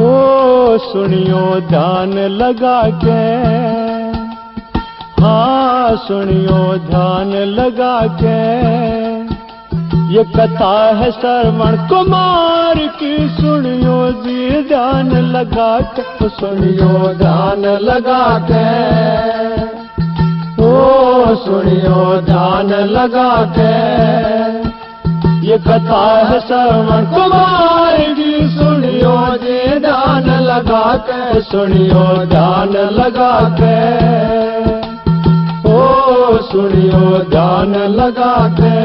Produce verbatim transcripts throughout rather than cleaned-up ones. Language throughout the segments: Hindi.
ओ सुनियो ध्यान लगा के, हाँ सुनियो ध्यान लगा के, ये कथा है श्रवण कुमार की। सुनियो जी ध्यान लगा के, सुनियो ध्यान लगा के, ओ सुनियो ध्यान लगा के, ये कथा है श्रवण कुमार की। सुनियो जी ध्यान लगा के, सुनियो ध्यान लगा के, ओ सुनियो ध्यान लगा के।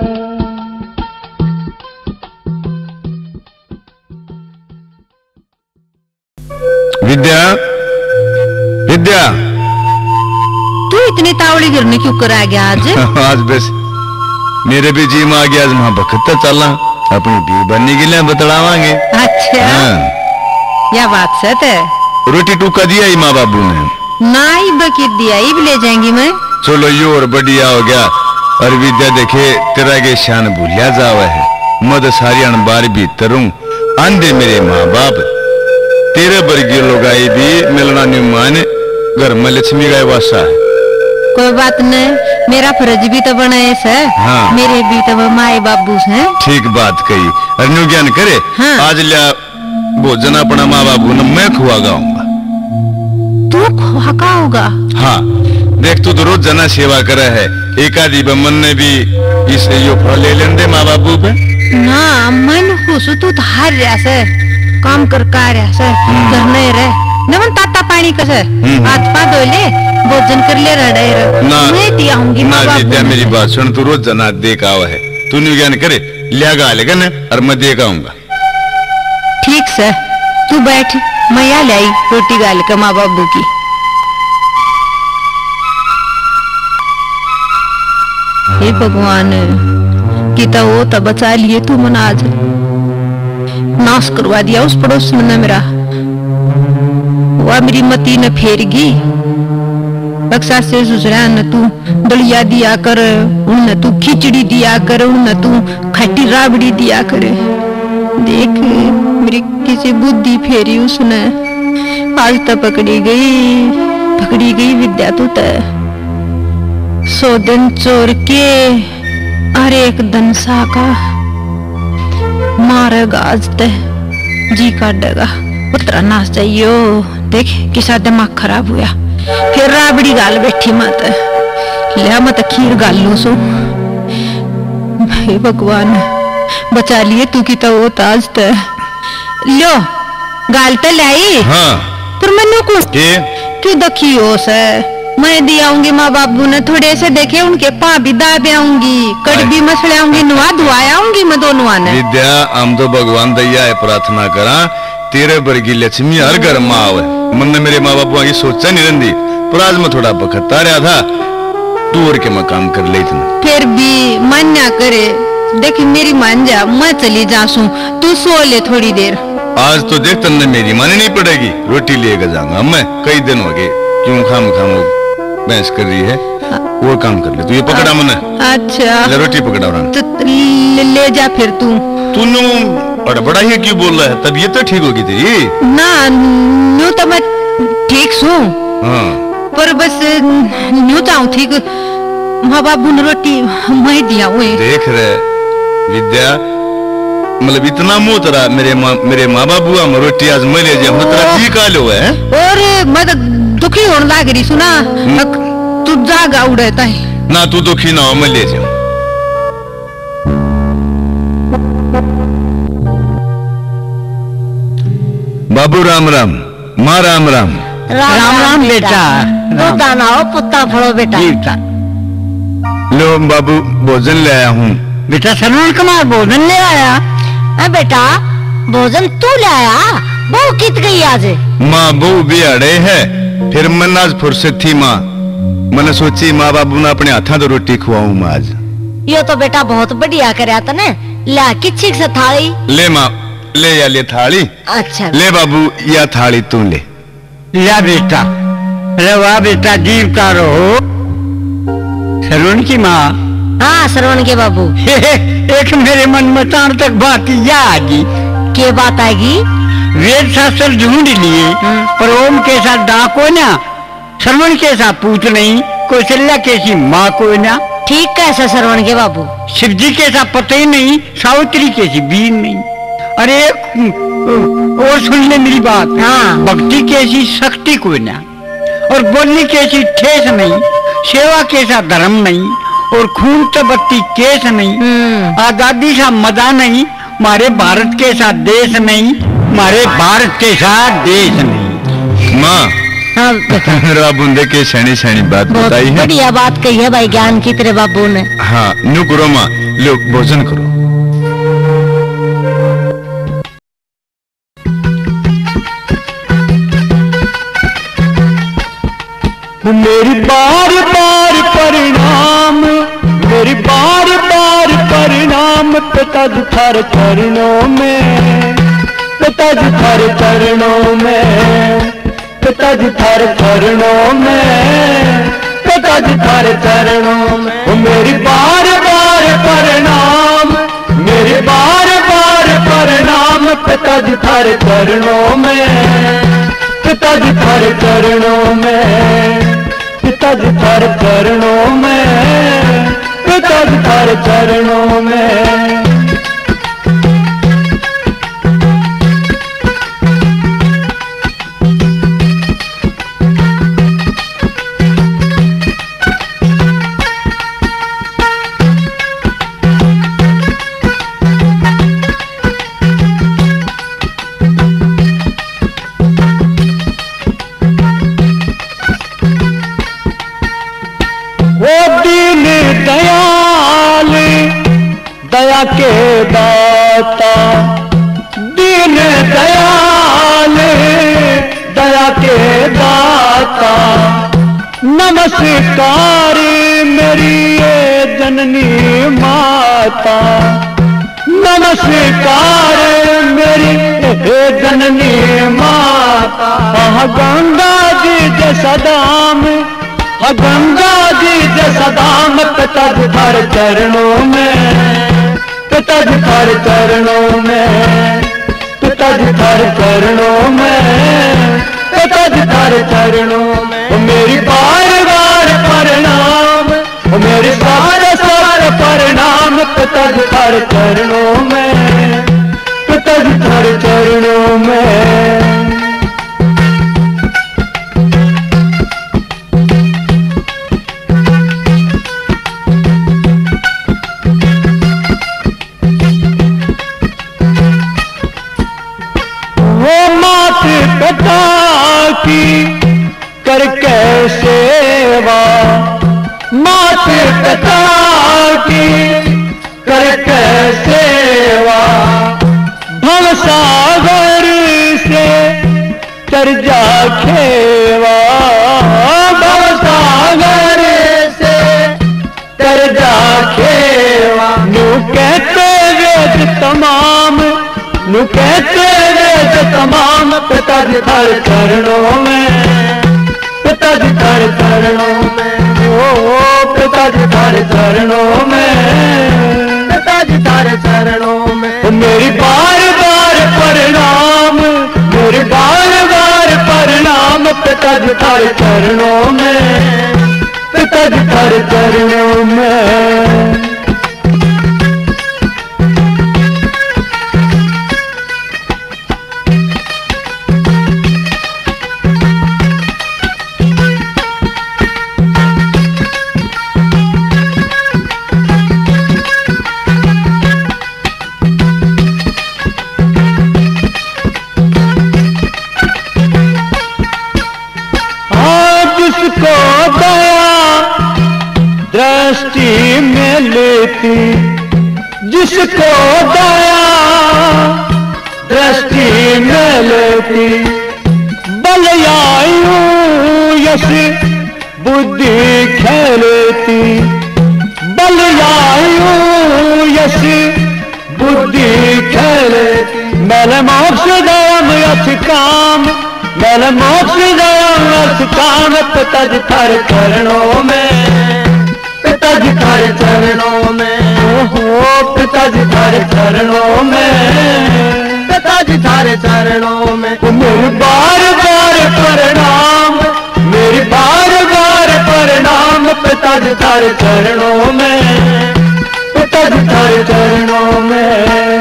विद्या, विद्या, तू इतनी तावड़ी गिरने क्यों कर आ गया आज? आज बस मेरे भी जी में आ गया। आज वहाँ बखत चलना अपनी भी बनने के लिए बतलावांगे। अच्छा हाँ। या बात सच है। रोटी टूका दिया ही माँ बाबू ने? ना ही बकी दिया ही भी ले जाएंगी मैं। चलो यो और बढ़िया हो गया। और विद्या देखे तेरा के शान भूलिया जावा है। मद सारी अनबार भीतर हूँ आंधे मेरे माँ बाप। तेरे वर्गीय लोग आई भी मिलना नहीं माने घर में लक्ष्मी का वासा है। कोई बात नहीं, मेरा फर्ज भी तो बना है। हाँ। मेरे भी तो माए बाबू हैं। ठीक बात कही। और ज्ञान करे। हाँ। आज लिया भोजन अपना माँ बाबू ने मैं खुआ गाऊंगा। तू खुआ का होगा? हाँ देख तू तो रोज जना सेवा करे है। एक आदि बमन ने भी इस यो फल ले लेंदे माँ बाबू पे ना। मन खुश तू तो हार रहा से काम कर का रहा से घर नहीं रहे नमन ताता पानी कसे हाथ पा धो ले भोजन कर ले रड़े ना मैं दिया हूँगी ना विद्या मेरी बात सुन। तू रोज जना देख आवा है। तू नहीं ज्ञान करे लिया गा लेगा ना और मैं देख आऊंगा। ठीक से तू बैठ मैं यहाँ लाई रोटी गाल के माँ बाबू की। हे भगवान किता वो तब बचा लिए तू मन आज नाश करवा दिया उस पड़ोस में न मेरा। वह मेरी मती न फेरगी बक्सा से सुसरा न तू दलिया दिया कर उन तू खिचड़ी दिया कर उन तू खट्टी राबड़ी दिया करे। देख मेरी किसी बुद्धि फेरी उसने आज तक पकड़ी गई पकड़ी गई विद्या तू तय सौ दिन चोर के हर एक दिन साका मारेगा आज ते जी काटेगा उतरा नाच जाइयो। देख किसा दिमाग खराब हुआ फिर राबड़ी गाल बैठी मत ले मत खीर गाल लो सो। हे भगवान बचा लिए तू की तो वो ताज ते लो गाल ते लाई। हाँ। पर मनु को क्यों दखी हो से मैं दियाऊंगी माँ बाबू ने थोड़े से देखे उनके पा भी दाबे आऊंगी कड़बी मसले आऊंगी नुआ धुआया आऊंगी मैं दोनों आने। विद्या हम तो भगवान दैया है प्रार्थना करा तेरे वर्गी लक्ष्मी हर घर में आवे। मन ने मेरे माँ बापू आगे सोचा नहीं रही पर आज मैं थोड़ा बखता रहा था तू और के मैं काम कर ले इतना। फिर भी मन ना करे देख मेरी मान जा मैं चली जासू तू सो ले थोड़ी देर। आज तो देख तन्ने मेरी माने नहीं पड़ेगी रोटी लेकर जाऊंगा मैं कई दिन हो गए क्यों खाम खाम बहस कर रही है वो काम कर ले तू ये पकड़ा मने। अच्छा ले रोटी पकड़ा तो ले, ले जा फिर तू तूने बड़ा ही क्यों बोल रहा है तबीयत तो ठीक होगी तेरी ना न्यू तो मैं ठीक सू। हाँ। पर बस न्यू चाहूँ ठीक माँ बाबू ने रोटी मैं दिया हुए देख रहे विद्या मतलब इतना मुंह तेरा मेरे माँ मेरे माँ बाबू हम रोटी आज मैं ले जाऊँ तेरा जी का लो है और मैं तो दुखी होने लग रही सुना तू जागा उड़ता है ना तू दुखी ना हो मैं ले जाऊँ। बाबू राम राम माँ राम राम राम राम, राम बेटा दाना हो पुत्ता फड़ो बेटा। लो बाबू भोजन ले आया हूँ। बेटा सरवण कुमार भोजन ले आया है बेटा भोजन तू ले आया बहू कित गई आज? माँ बहू भी अड़े है फिर मन आज फुर्सत थी माँ मैंने सोची माँ बाबू ने अपने हाथा तो रोटी खुआऊं मैं आज। यो तो बेटा बहुत बढ़िया करया तने ला किच्छी से थाली ले माँ ले या ले थाली। अच्छा ले बाबू या थाली तू ले या बेटा अरे वाह बेटा जीवता रहो। सरवण की माँ। हाँ सरवण के बाबू एक मेरे मन में तार तक बात या आगी। क्या बात आएगी? वेद शास्त्र ढूंढ लिए पर ओम के साथ डा को ना, श्रवण के साथ पूत नहीं, कौशल्या कैसी माँ को ना। ठीक कैसा श्रवण के बाबू? शिव जी के साथ पता ही नहीं, सावित्री कैसी बीन नहीं। अरे और सुन ले मेरी बात। हाँ। भक्ति कैसी शक्ति को ना, और बोलने कैसी ठेस नहीं, सेवा कैसा धर्म नहीं, और खून तबत्ती केस नहीं, आजादी सा मजा नहीं, मारे भारत के साथ देश नहीं, मारे भारत के साथ देश नहीं। माँ हाँ बेटा, बुंदे के सैनी सैनी बात बताई है। बढ़िया बात कही है भाई, ज्ञान की तेरे बाबू ने। हाँ नु करो माँ, लो भोजन करो। मेरी बार बार परिणाम, मेरी बार बार परिणाम पिताजी थारे चरणों में, पिताजी थारे चरणों में, पिताजी थारे चरणों में, पिताजी थारे चरणों में। ओ मेरी बार बार परिणाम, मेरी बार बार परिणाम पिताजी थारे चरणों में, पिताजी थारे चरणों में, पिताजी थारे चरणों में, पिताजी थारे चरणों में। दया के दाता, दीन दयाल, दया के दाता, नमस्कार मेरी ये जननी माता, नमस्कार मेरी ये जननी माता। गंगा जी जैसा दाम, गंगा जी जैसा दाम पिताजी थारे चरणों में, पिताजी थारे चरणों में, पिताजी थारे चरणों में, पिताजी थारे चरणों में। ओ मेरी बार बार परिणाम, ओ मेरी सारे सारे परिणाम पिताजी थारे चरणों में, पिताजी थारे चरणों में। पिता की करके सेवा, मात पिता की करके सेवा, भवसागर से तर जा खेवा, भवसागर से तर जा खेवा। नु कहते वेद तमाम, नु कहते वेद तमाम पिताजी थारे चरणों में, पिताजी थारे चरणों में। ओ पिताजी थारे चरणों में, पिताजी थारे चरणों में। मेरी बार बार परिणाम, मेरी बार बार परिणाम पिताजी थारे चरणों में, पिताजी थारे चरणों में। जिसको दया दृष्टि में लेती, जिसको दया दृष्टि में लेती, बलयायु यश बुद्धि खेलती, बलयायु यश बुद्धि खेलती। मैंने मोक्ष दयाम यथ काम, मैंने मोक्ष दयाम यथ काम पिताजी थारे चरणों में, पिताजी थारे चरणों में। ओहो पिताजी थारे चरणों में, पिताजी थारे चरणों पिताजी थारे चरणों में, पिताजी थारे चरणों में।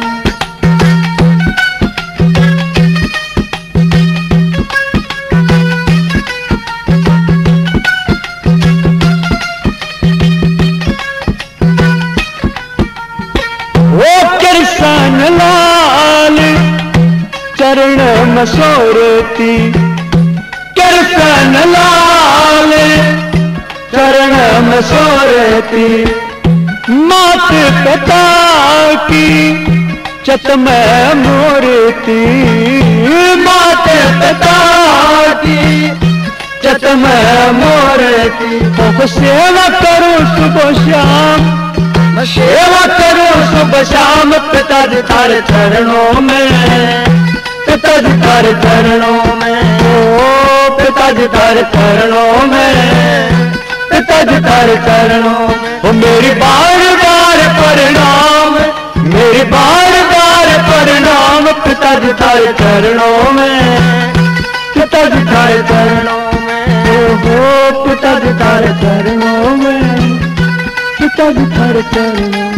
ओ कृष्ण लाल चरण मसोरती, कृष्ण लाल चरण मसोरती, मात पिता की चत में मूर्ति, मात पिता की चत में मूर्ति। तो सेवा करूं सुबह शाम, सेवा करूं सुबह शाम, पिताजी थारे चरणों में, पिताजी थारे चरणों में। ओ पिताजी थारे चरणों में, पिताजी थारे चरणों में। ओ मेरी बार बार प्रणाम, मेरी बार बार प्रणाम, पिताजी थारे चरणों में, पिताजी थारे चरणों में। ओ हो पिताजी थारे चरणों में, पिताजी थारे चरणों में।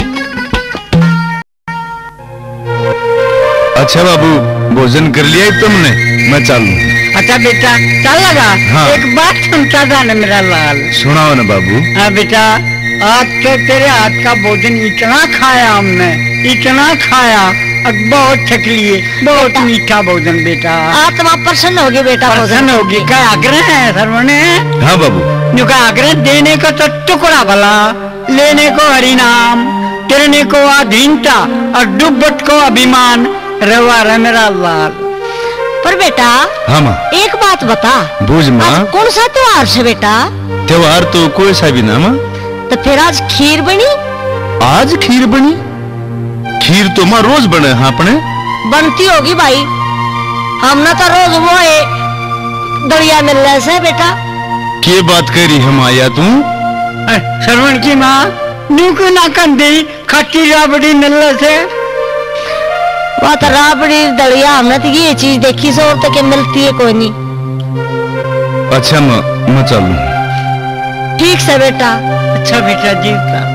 अच्छा बाबू, भोजन कर लिया तुमने? मैं चालू। अच्छा बेटा चल लगा। हाँ। एक बात सुनता था ना मेरा लाल। सुनाओ ना बाबू। हाँ बेटा, आज तो तेरे हाथ का भोजन इतना खाया हमने, इतना खाया, अब बहुत थक लिए। बहुत मीठा भोजन बेटा। आत्मा प्रसन्न होगी बेटा। प्रसन्न होगी। क्या आग्रह है सर्वने? हाँ बाबू। जो का आग्रह, देने को तो टुकड़ा भला, लेने को हरिनाम, गिरने को अधीनता और डूबट को अभिमान। रवा रे मेरा लाल। पर बेटा हाँ माँ, एक बात बता। बूझ माँ। आज कौन सा त्योहार है बेटा? त्योहार तो कोई सा भी ना माँ। तो फिर आज खीर बनी? आज खीर बनी? खीर तो माँ रोज बने। हाँ अपने बनती होगी भाई, हमने तो रोज वो है दरिया मिल रहा है बेटा। के बात करी हम आया तू? श्रवण की माँ न्यू क्यों ना कंदी खट्टी राबड़ी मिलने से? वह तो राबड़ी दलिया हमने तो ये चीज देखी से और तक मिलती है कोई नहीं। अच्छा माँ, मैं चलूं। ठीक से बेटा। अच्छा बेटा जी।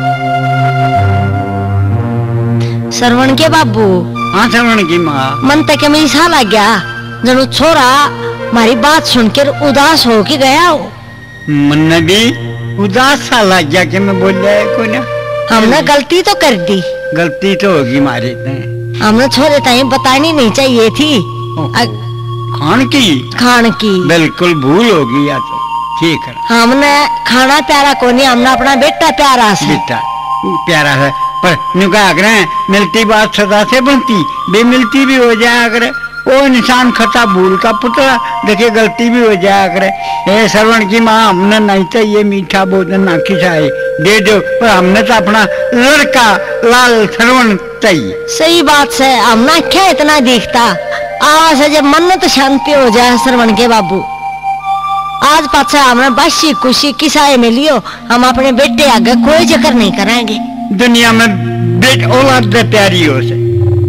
श्रवण के बाबू। हाँ श्रवण की माँ। मन तक में ऐसा लग गया जनो छोरा हमारी बात सुनकर उदास हो के गया हो। मन भी उदास सा लग गया कि मैं बोल रहा है कोई ना। हमने गलती तो कर दी। गलती तो होगी हमारे ने। हमने छोरे ताई बतानी नहीं चाहिए थी। खान की खान की बिल्कुल भूल होगी या तो ठीक है। हमने खाना प्यारा को नहीं, हमने अपना बेटा प्यारा से। बेटा प्यारा है पर नुका आग्रह मिलती बात सदा से बनती, बेमिलती भी हो जाए अगर वो इंसान खता भूल का पुतला देखिए गलती भी हो जाए अगर। ए श्रवण की माँ, हमने नहीं चाहिए मीठा भोजन ना खिलाए, दे दो, पर हमने तो अपना लड़का लाल श्रवण चाहिए। सही बात से हमने क्या इतना दिखता, आवाज से जब मन तो शांति हो जाए श्रवण के बाबू। आज पाछा हमने बासी खुशी किसाए में लियो, हम अपने बेटे आगे कोई जिक्र नहीं कराएंगे। दुनिया में बेट औलाद दे प्यारी हो से।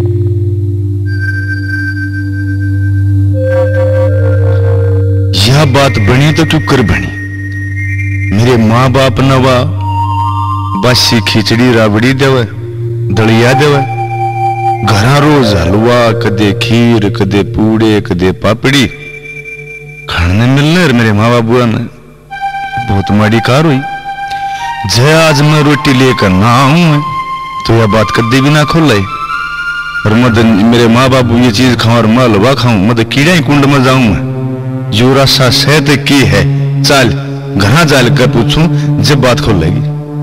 यह बात बनी तो क्यों कर बनी? मेरे माँ बाप नवा बासी खिचड़ी राबड़ी देवे, दलिया देवे, घरा रोज हलवा, कदे खीर, कदे पूड़े, कदे पापड़ी खाने मिलने। मेरे माँ बाबू ने बहुत माड़ी कार हुई। जय आज मैं रोटी लेकर ना आऊं तो यह बात कदे भी ना खोल लाई। और मद मेरे माँ बाबू ये चीज खाऊं और मैं हलवा खाऊं, मद कीड़ा ही कुंड में जाऊं मैं। जो रसा सहत की है चाल घना जाल कर पूछूं जब बात खोल लेगी।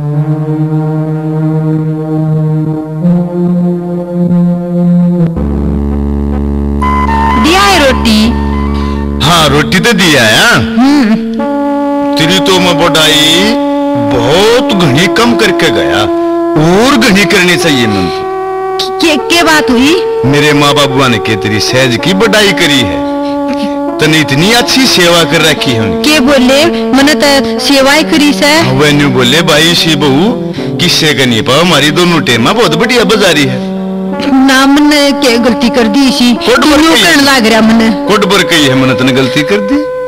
दिया है रोटी? हाँ रोटी तो दिया है। तेरी तो मैं बढ़ाई बहुत घनी कम करके गया, और घनी करनी चाहिए मन। के, के बात हुई? मेरे माँ बाबुआ ने के तेरी सहज की बढ़ाई करी है, तने इतनी अच्छी सेवा कर रखी है। के बोले मैंने तो सेवाएं करी से। वे न्यू बोले भाई शी बहू किससे करनी पाओ, हमारी दोनों टेमा बहुत बढ़िया बाजारी है ना। मैंने क्या गलती कर दी? इसी करने लग रहा मैंने। कोट बर कही है मैंने तने गलती कर दी।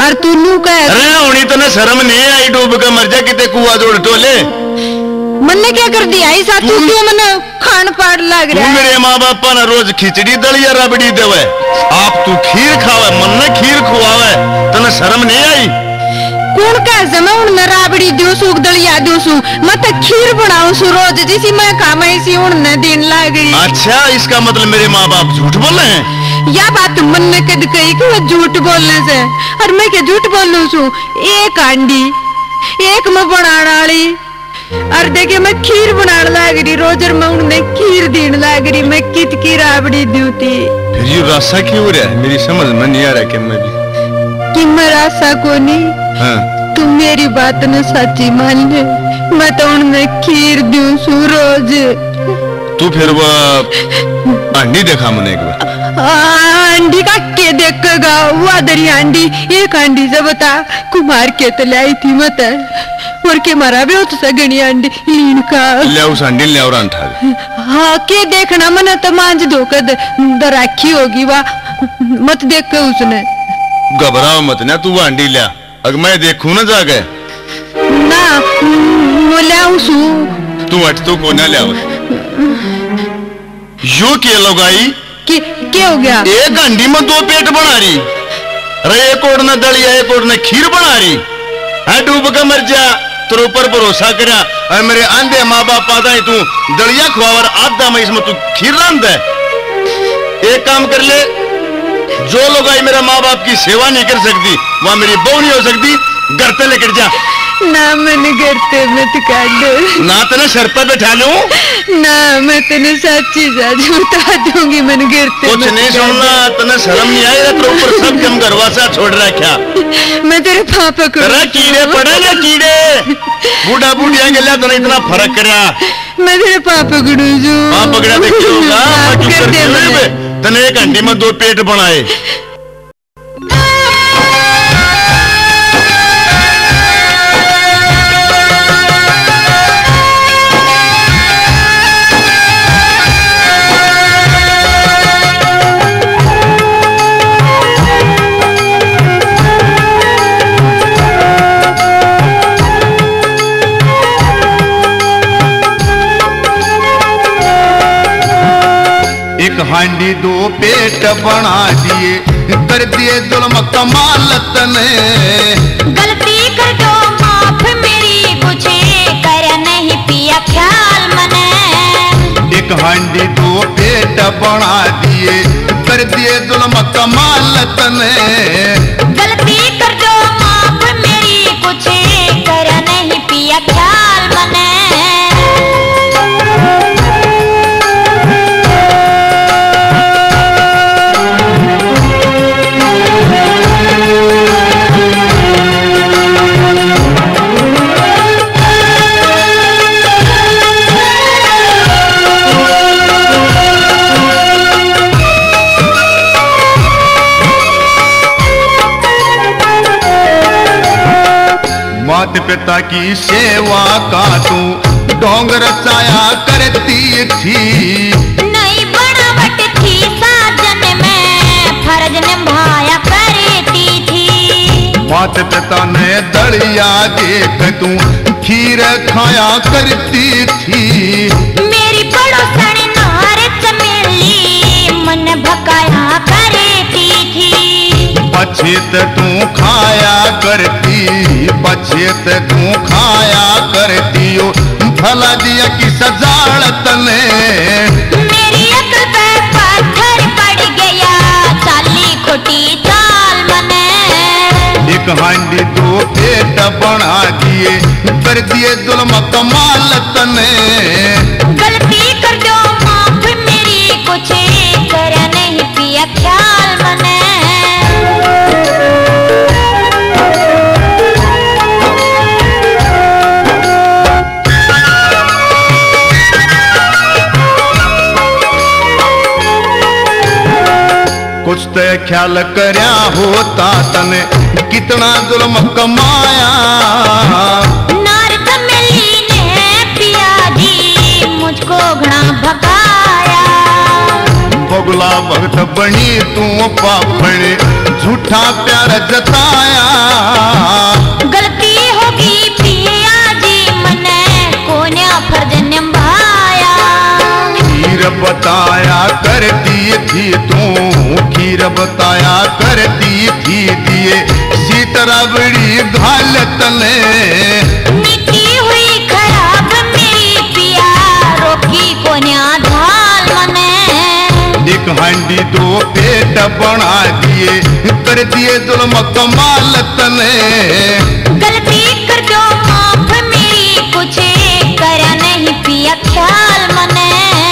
और तू नू कह अरे होनी तो ना शर्म नहीं आई, डूब के मर जा किते कुआ जोड़ टोले। मन्ने क्या कर दिया ऐसा? तू क्यों मने खान पाड़ लग रहा है? मेरे माँ बापा ना रोज खिचड़ी दलिया रबड़ी देवे, आप तू खीर खावे, मन ने खीर खुआवे, तने शर्म नहीं आई? कौन कैसे मैं उन राबड़ी दो सू दलिया दो सू मत खीर बनाऊं सू रोज जिसी मैं काम ऐसी उन दिन लाग रही। अच्छा इसका मतलब मेरे माँ बाप झूठ बोल रहे हैं? या बात मन ने कद कही कि वो झूठ बोलने से, और मैं क्या झूठ बोलूं सू? एक आंडी एक मैं बनाने वाली, और देखे मैं खीर बनाने लाग रही रोज, और मैं उन्हें खीर देने लाग रही, मैं कित की राबड़ी दूती। फिर ये रास्ता क्यों हो रहा है? मेरी समझ में नहीं आ रहा कि मैं भी कि मैं रास्ता को नहीं। हाँ। तू मेरी बात न सच्ची मान ले, मैं तो उन्हें खीर दूं सू रोज। तू फिर वो अंडी देखा मैंने एक बार। अंडी का के देखेगा वो आदरी अंडी, एक अंडी से बता कुमार के तो लाई थी मत, और के मारा भी हो तो सगनी अंडी लीन का ले उस अंडी ले और अंठा। हाँ के देखना मना तो मांझ धोकर दराखी होगी वाह, मत देख के उसने। घबराओ मत ना, तू अंडी लिया, अगर मैं देखूं ना जाके ना मोल्या उसू तू हट तू को ना लिया। यो के लगाई कि क्या हो गया? एक अंडी में दो पेट बना रही, अरे एक और ना दलिया एक और ना खीर बना रही है, डूब के मर जा तेरे ऊपर भरोसा करा, और मेरे आंधे माँ बाप पाता है तू दलिया खुआवर आधा में इसमें तू खीर रांध है। एक काम कर ले, जो लोग आई मेरा माँ बाप की सेवा नहीं कर सकती वहां मेरी बहू नहीं हो सकती, घर पे लेकर जा। ना मैंने घर पे मत काट ना तेने सर पे बैठा लूं, ना मैं तेने सच्ची सच बता दूंगी, मैंने घर पे कुछ नहीं सुनना, तेने शर्म नहीं आई? तेरे ऊपर सब कम घरवासा छोड़ रहा क्या? मैं तेरे पापा को तेरा कीड़े पड़े ना कीड़े, बूढ़ा बूढ़िया के लिए तो इतना फर्क करा। मैं तेरे पापा को डूजू पाप पकड़ा देखी होगा, मैं चुप करके हुए तने एक घंटे में दो पेट बनाए। हांडी दो पेट बना दिए, कर दिए जुल्म कमालत ने। गलती कर दो माफ मेरी, कुछ कर नहीं पिया ख्याल मने। एक हांडी दो पेट बना दिए, कर दिए जुल्म कमालत ने। गलती कर दो माफ मेरी, कुछ कर नहीं पिया ख्याल मने। माता पिता की सेवा का तू ढोंग रचाया करती थी। नहीं बनावट थी साजन में, फर्ज निभाया करती थी। माता पिता ने दलिया देख तू खीर खाया करती थी। मेरी पड़ोसन नार चमेली मन भकाया करती थी। पछेत तू खाया करती, पछेत तू खाया करती हो, भला दिया की सजाड़त ने। मेरी अकल पे पत्थर पड़ गया, चाली खोटी चाल मने। एक हांडी दो पेट बना दिए, कर दिए जुल्म कमालत ने। गलती कर दो माफ मेरी, कुछ कर नहीं पिया ख्याल मने। कुछ तो ख्याल करया होता तने, कितना जुल्म कमाया। नार चमेली ने पिया जी मुझको घना भगाया। बगुला भगत बनी तू पापण, झूठा प्यार जताया। गलती होगी पिया जी मने कोने फर्ज निभाया। खीर बताया करती थी तू, खीर बताया करती थी दिए सीतरा बड़ी घालत ने। नीति हुई खराब मेरी पिया रोकी कोने ढाल मने। एक हांडी दो पेट बना दिए कर दिए जुल्म कमालत ने। गलती कर दो माफ मेरी कुछ कर नहीं पिया ख्याल मने।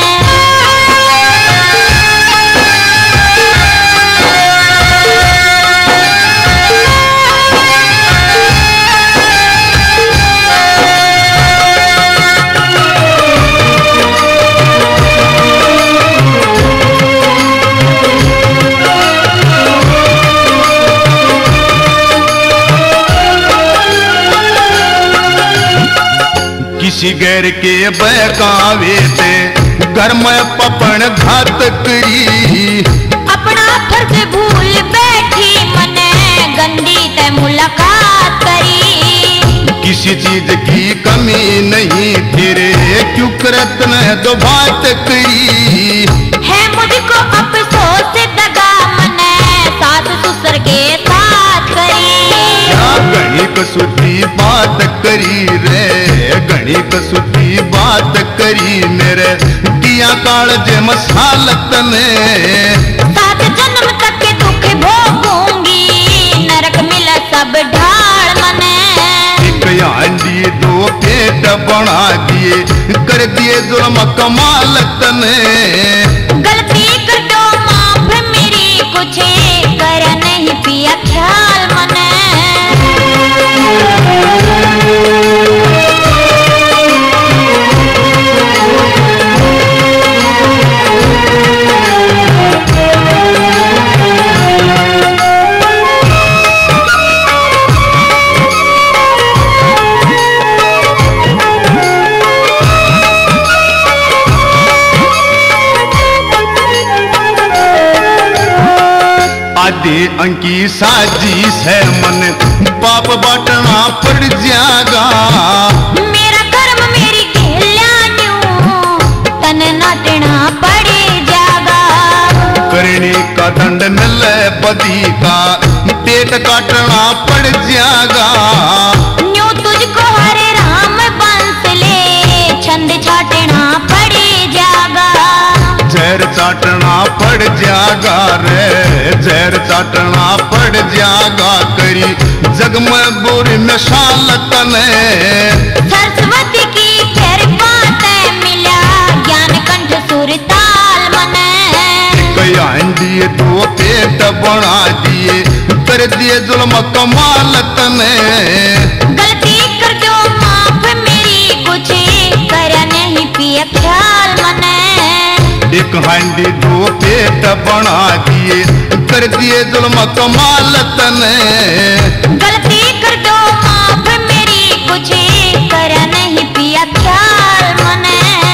किसी गैर के बहकावे ते घर में पपन घात करी। अपना फर्ज भूल बैठी मने गंदी ते मुलाकात करी। किसी चीज की कमी नहीं तेरे क्यों करत न दो बात करी। है मुझको अफसोस दगा मने सास ससुर के साथ करी। घनी कसुती बात करी रे, घनी कसुती बात करी मेरे दिया काल जे मसालत ने। सात जन्म तक के दुख भोगूंगी नरक मिला सब ढाल मने। एक हांडी दो पेट बना दिए कर दिए जुल्म कमालत ने। गलती कर दो माफ मेरी कुछ कर नहीं पिया ख्याल मने। आधे अंकी साजिश है मन पाप बाटना पड़ जाएगा। मेरा कर्म मेरी खेल्या न्यू तन नाटना पड़े जागा। करने का दंड मिले बदी का पेट काटना पड़ जाएगा। न्यू तुझको हरे राम बंस ले छंद छाटना पड़े जागा। जहर चाटना पड़ जागा रे, जहर चाटना पड़ जागा करी जग में बुरी मिसालत ने। सरस्वती की फिर बात मिला ज्ञान कंठ सुर ताल मने। कई हांडी दो पेट बना दिए कर दिए जुल्म कमालत ने। गलती कर दो माफ मेरी कुछ कर नहीं पिया ख्याल मने। एक हांडी दो पेट बना दिए कर दिए जुल्म कमालत ने। गलती कर दो माफ मेरी कुछ कर नहीं पिया ख्याल मने।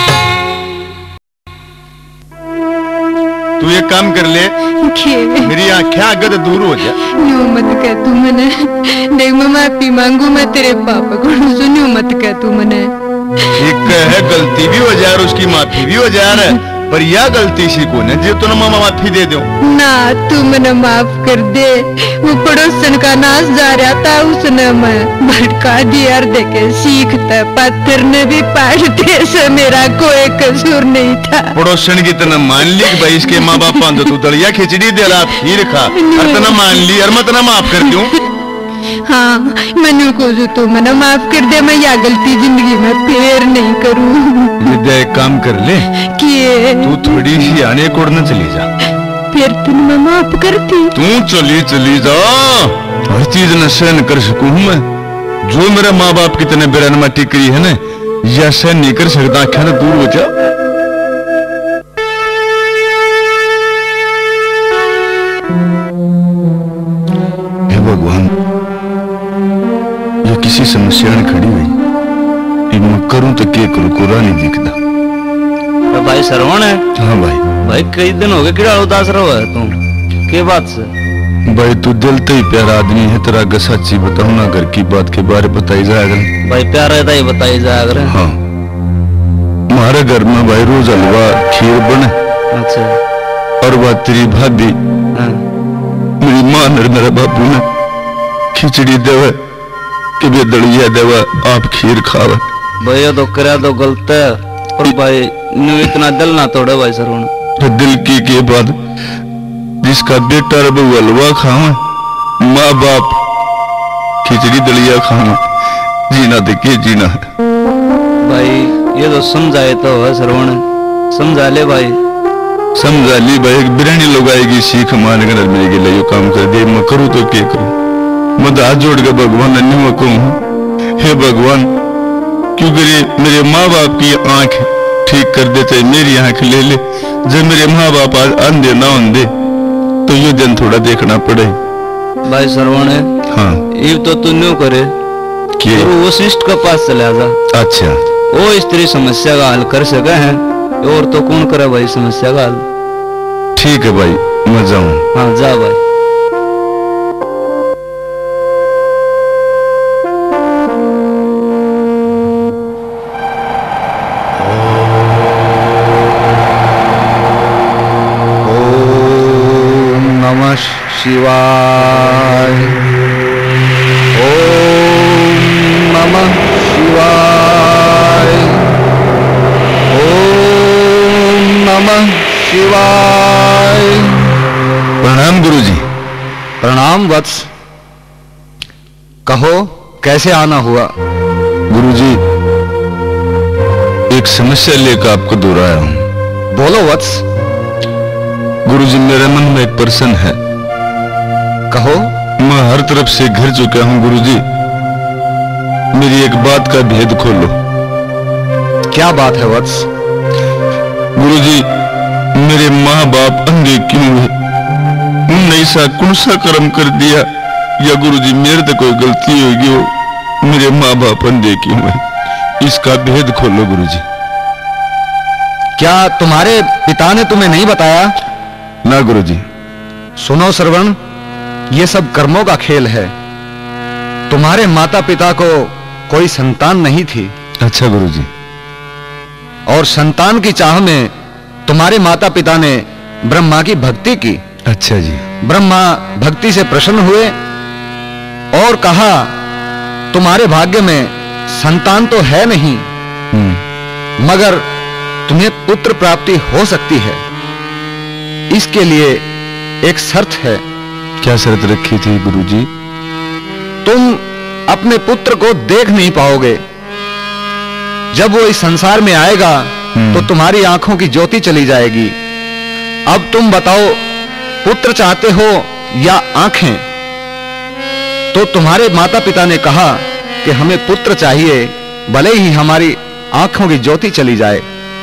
तू एक काम कर ले, मेरी आंखें आगे दूर हो जा। यूं मत कह तू मने, देख मैं माफी मांगू मैं तेरे पापा को सुनियो मत कह तू मने। एक है गलती भी हो जा और उसकी माफी भी हो जा रहा है, पर यह गलती सी को न जो तू मामा माफी दे दो ना। तू मने माफ कर दे, वो पड़ोसन का नाश जा रहा था उसने मैं भटका दिया देखे सीखता पत्थर ने भी पाट दे से मेरा कोई कसूर नहीं था। पड़ोसन की तना मान ली कि भाई इसके माँ बाप पांच तू दलिया खिचड़ी दे रहा खीर खा और तना मान ली और मैं तना माफ कर दूं। हाँ मनु को जो तू मना माफ कर दे, मैं यह गलती जिंदगी में फिर नहीं करूँ। विद्या एक काम कर ले कि तू थोड़ी सी आने कोड़ने चली जा, फिर तुम मैं माफ करती। तू चली चली जा, हर चीज न सहन कर सकूं मैं। जो मेरे माँ बाप की तने बेरन में टिकरी है ना, यह सहन नहीं कर सकता। आख्या ना दूर हो जा। हे भगवान, जो किसी समस्या ने खड़ी हुई मैं करूं तो क्या करूं, कोरा नहीं दिखता। तो भाई सरवण है? हाँ भाई। भाई कई दिन हो गए किड़ा उदास रहो है तुम, के बात से? भाई तू दिल तो ही प्यारा आदमी है, तेरा अगर सच्ची बताऊं ना घर की बात के बारे बताई जाएगा भाई, प्यारा था ही बताई जाएगा। हाँ, हमारे घर में भाई रोज हलवा खीर बने। अच्छा। और वह तेरी भाभी हाँ। मेरी माँ और मेरे बापू ने खिचड़ी देवे कि वे दलिया देवे, आप खीर खावे। भाई ये तो करा तो गलत है, और भाई न्यू इतना दिल ना तोड़े भाई सरवण। दिल की के बाद जिसका बेटा और बहू हलवा खावे, माँ बाप खिचड़ी दलिया खावे, जीना देखिए जीना है भाई। ये तो समझाए तो है सरवण, समझा ले भाई। समझा ली भाई, एक बिरहनी लोग आएगी सीख मारने का मेरे लिए काम कर दे, मैं करूँ तो क्या करूँ। मैं तो हाथ जोड़ के भगवान अन्य कहूँ, हे भगवान क्यों करे मेरे माँ बाप की आंख ठीक कर दे, चाहे मेरी आंख ले ले। जब मेरे माँ बाप आज अंधे ना होंगे तो ये दिन थोड़ा देखना पड़े भाई सरवण। हाँ, ये तो तू न्यू करे कि वो वशिष्ठ के पास चला जा। अच्छा, वो स्त्री समस्या का हल कर सके हैं, और तो कौन करे भाई समस्या का हल। ठीक है भाई, मैं जाऊं। हाँ जा भाई। ओम नमः शिवाय, ओम नमः शिवाय, ओम नमः शिवाय। प्रणाम गुरुजी। प्रणाम वत्स, कहो कैसे आना हुआ? गुरुजी एक समस्या लेकर आपको दूर आया हूं। बोलो वत्स। गुरुजी मेरे मन में एक प्रश्न है। कहो। मैं हर तरफ से घिर चुका हूं गुरुजी, मेरी एक बात का भेद खोलो। क्या बात है वत्स? गुरुजी मेरे माँ बाप अंधे क्यों हुए? उनने ऐसा कौन सा कर्म कर दिया, या गुरुजी मेरे तो कोई गलती होगी हो, मेरे माँ बाप अंधे क्यों हुए? इसका भेद खोलो गुरुजी। क्या तुम्हारे पिता ने तुम्हें नहीं बताया? ना गुरुजी। सुनो श्रवण, ये सब कर्मों का खेल है। तुम्हारे माता पिता को कोई संतान नहीं थी। अच्छा गुरुजी। और संतान की चाह में तुम्हारे माता पिता ने ब्रह्मा की भक्ति की। अच्छा जी। ब्रह्मा भक्ति से प्रसन्न हुए और कहा तुम्हारे भाग्य में संतान तो है नहीं, मगर तुम्हें पुत्र प्राप्ति हो सकती है। इसके लिए एक शर्त है। क्या शर्त रखी थी गुरुजी? तुम अपने पुत्र को देख नहीं पाओगे। जब वो इस संसार में आएगा तो तुम्हारी आंखों की ज्योति चली जाएगी। अब तुम बताओ, पुत्र चाहते हो या आंखें? तो तुम्हारे माता पिता ने कहा कि हमें पुत्र चाहिए, भले ही हमारी आंखों की ज्योति चली जाए।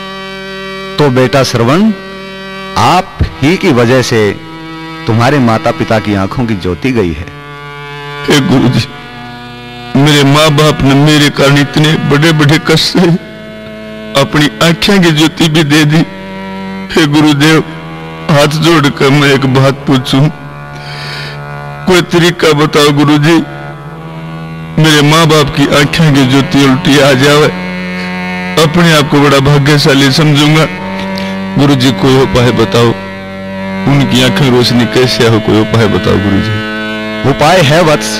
तो बेटा श्रवण, आप ही की वजह से तुम्हारे माता पिता की आंखों की ज्योति गई है। हे गुरुजी, मेरे माँ बाप ने मेरे कारण इतने बड़े बड़े कष्ट से अपनी आंखें की ज्योति भी दे दी। हे गुरुदेव, हाथ जोड़कर मैं एक बात पूछूं, कोई तरीका बताओ गुरुजी, मेरे माँ बाप की आंखें की ज्योति उल्टी आ जाए, अपने आप को बड़ा भाग्यशाली समझूंगा। गुरुजी कोई उपाय बताओ, उनकी आंखें रोशनी कैसे हो, कोई उपाय बताओ गुरुजी। उपाय है वत्स।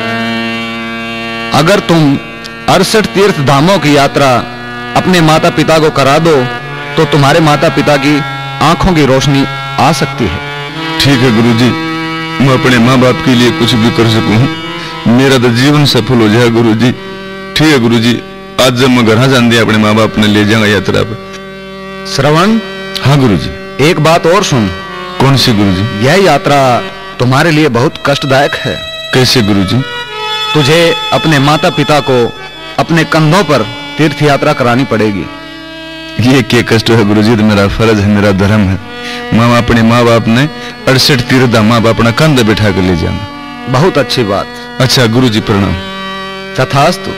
अगर तुम अड़सठ तीर्थ धामों की यात्रा अपने माता पिता को करा दो तो तुम्हारे माता पिता की आंखों की रोशनी आ सकती है। ठीक है गुरुजी, मैं अपने माँ बाप के लिए कुछ भी कर सकूं, मेरा तो जीवन सफल हो जाए गुरुजी। ठीक है गुरुजी, आज जब मैं घर जान दिया अपने माँ बाप ने ले जाऊंगा यात्रा पर। श्रवण। हाँ गुरुजी। एक बात और सुन। कौन सी गुरुजी? यह यात्रा तुम्हारे लिए बहुत कष्टदायक है। कैसे गुरुजी? तुझे अपने माता पिता को अपने कंधों पर तीर्थ यात्रा करानी पड़ेगी। ये क्या कष्ट है गुरुजी? तो मेरा फर्ज है, मेरा धर्म है। मैं अपने माँ बाप ने अड़सठ तीर्थ धाम अपना कंधा बैठा कर ले जाना। बहुत अच्छी बात। अच्छा गुरुजी, प्रणाम। तथास्तु।